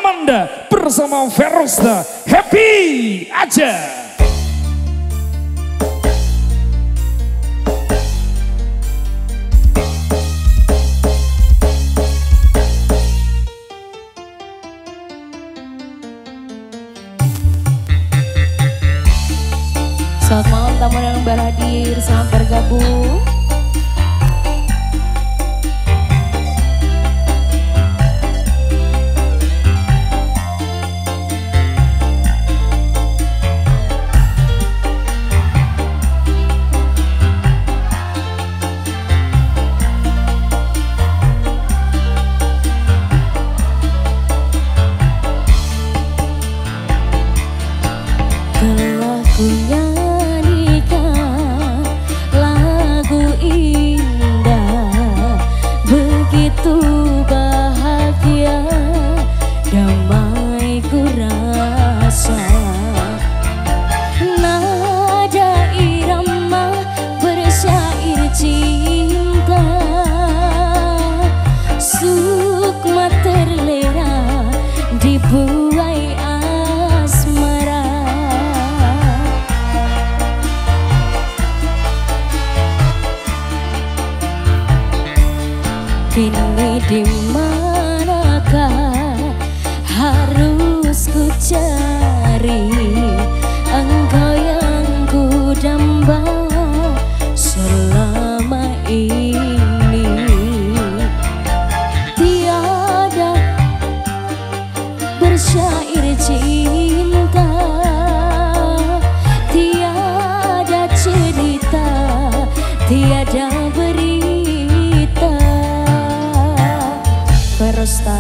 Amanda bersama Verosta. Happy aja. Selamat malam tamu yang berhadir, selamat bergabung. Telah ku nyanyikan lagu indah, begitu bahagia, damai ku rasa. Nada irama bersyair cinta, sukma terlena dibuai asmara. Kini di manakah harus ku cari engkau yang ku damba selama ini? Tiada bersyair cinta, tiada cerita, tiada berita. Verosta.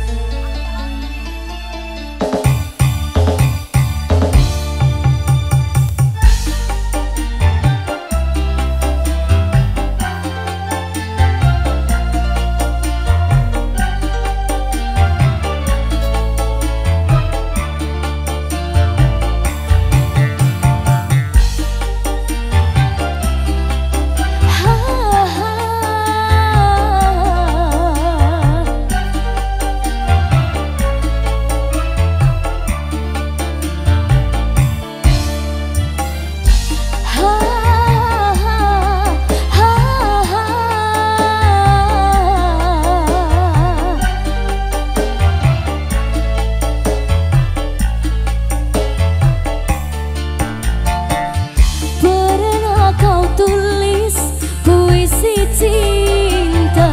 Tulis puisi cinta,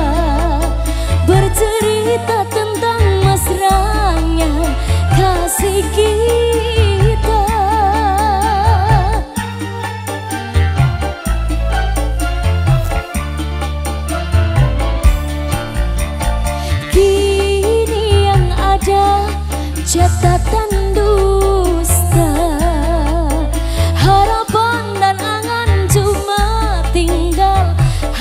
bercerita tentang mesranya kasih kita. Kini yang ada catatan dusta, harapan dan angan cuma tinggal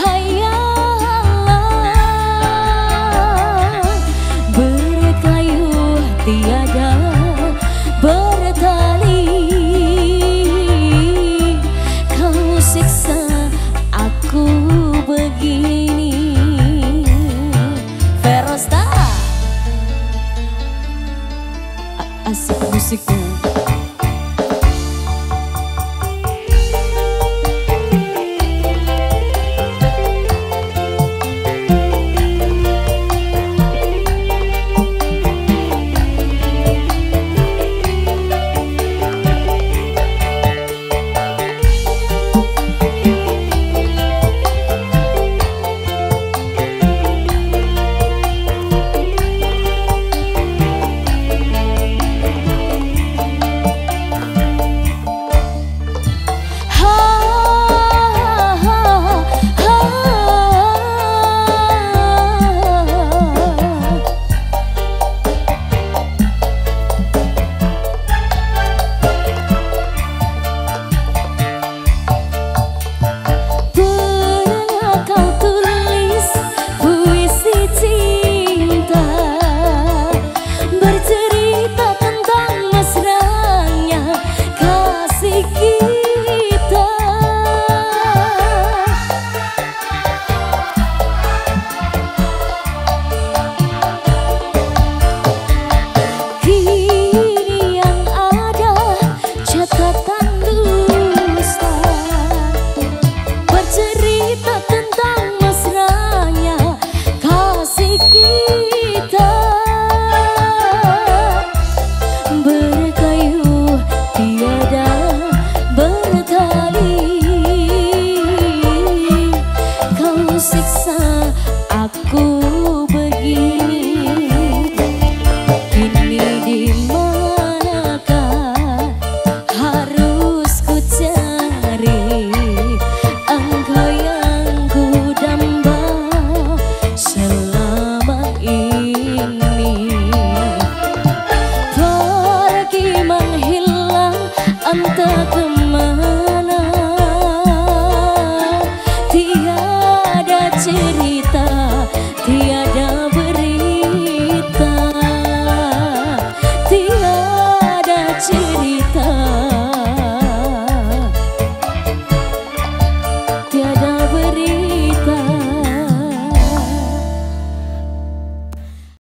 hayalan. Berkayuh tiada bertali, kau siksa aku begini. Verosta. Asik musiknya.